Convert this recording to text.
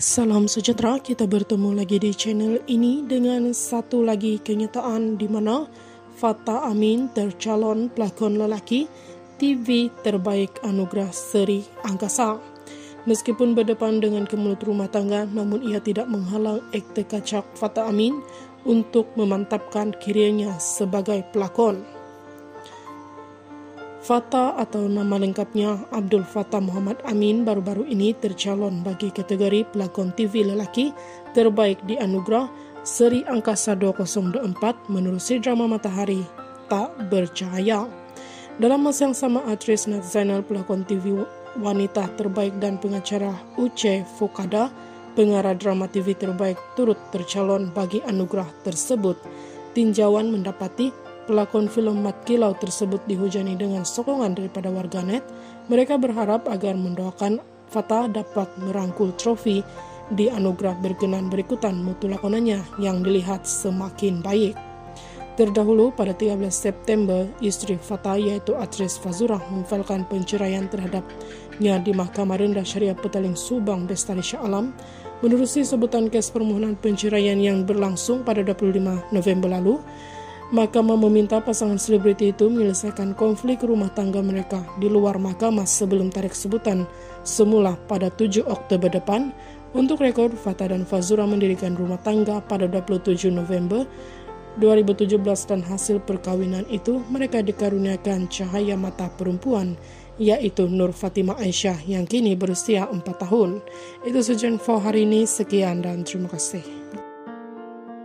Salam sejahtera, kita bertemu lagi di channel ini dengan satu lagi kenyataan di mana Fathah Amin tercalon pelakon lelaki TV terbaik Anugerah Seri Angkasa. Meskipun berdepan dengan kemelut rumah tangga, namun ia tidak menghalang akte kacak Fathah Amin untuk memantapkan karirnya sebagai pelakon. Fathah atau nama lengkapnya Abdul Fattah Muhammad Amin baru-baru ini tercalon bagi kategori pelakon TV lelaki terbaik di Anugerah Seri Angkasa 2024 menerusi drama Matahari Tak Bercahaya. Dalam masa yang sama, aktris Nat Zainal, pelakon TV wanita terbaik, dan pengacara Uche Fokada, pengarah drama TV terbaik, turut tercalon bagi anugerah tersebut. Tinjauan mendapati pelakon film Mat Kilau tersebut dihujani dengan sokongan daripada warganet. Mereka berharap agar mendoakan Fathah dapat merangkul trofi di anugerah berkenan berikutan mutu lakonannya yang dilihat semakin baik. Terdahulu pada 13 September, istri Fathah yaitu aktris Fazurah memfailkan penceraian terhadapnya di Mahkamah Rendah Syariah Petaling Subang Bestari Shah Alam. Menerusi sebutan kes permohonan penceraian yang berlangsung pada 25 November lalu, Mahkamah meminta pasangan selebriti itu menyelesaikan konflik rumah tangga mereka di luar mahkamah sebelum tarik sebutan semula pada 7 Oktober depan. Untuk rekor, Fathah dan Fazurah mendirikan rumah tangga pada 27 November 2017 dan hasil perkawinan itu mereka dikaruniakan cahaya mata perempuan, yaitu Nur Fatimah Aisyah yang kini berusia 4 tahun. Itu saja info hari ini, sekian dan terima kasih.